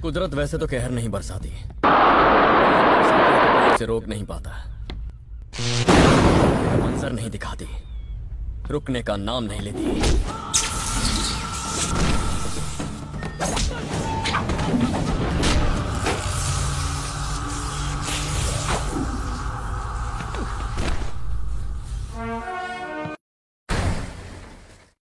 कुदरत वैसे तो कहर नहीं बरसाती, से रोक नहीं पाता, मंजर नहीं दिखाती, रुकने का नाम नहीं लेती।